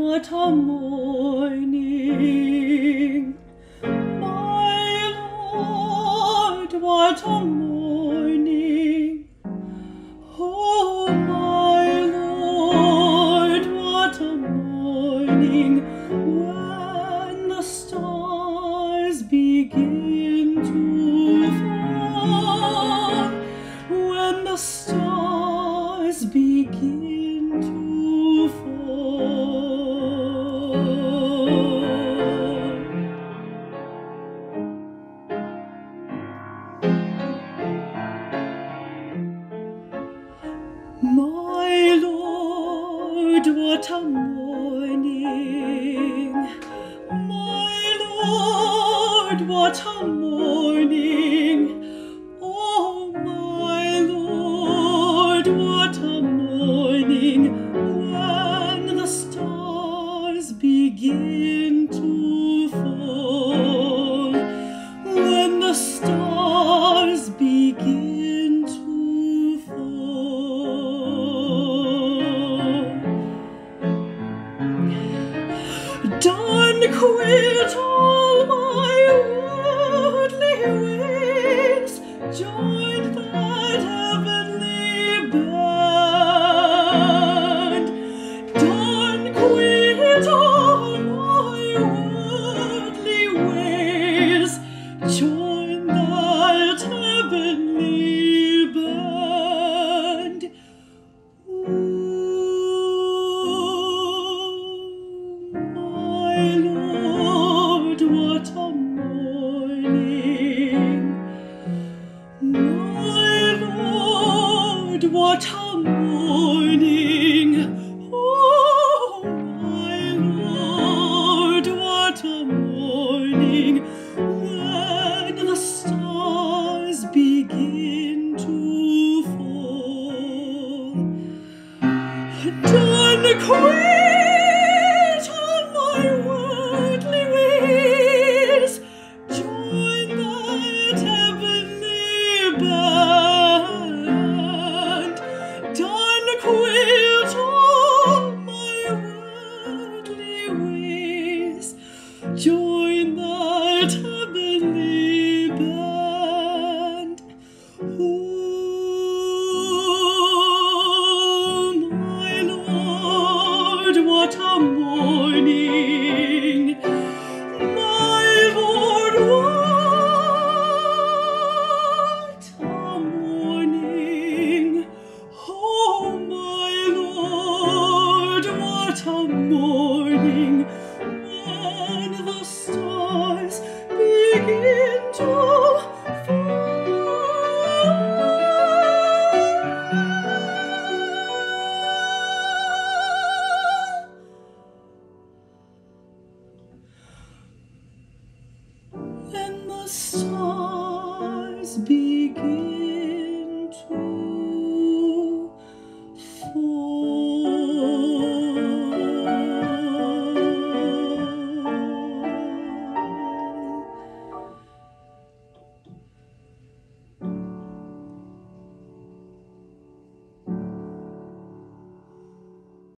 what a morning, my Lord, what a morning. Oh, my Lord, what a morning, when the stars begin to fall, when the stars begin to My Lord, what a morning, my Lord, what a morning. Oh, my Lord, what a morning, when the stars begin to fall, when the stars begin to Done quit all my worldly ways, joined that heavenly band. Done quit all my worldly ways, joined that heavenly band. My Lord, what a morning, my Lord, what a morning. Oh, my Lord, what a morning, when the stars begin to fall. Done quit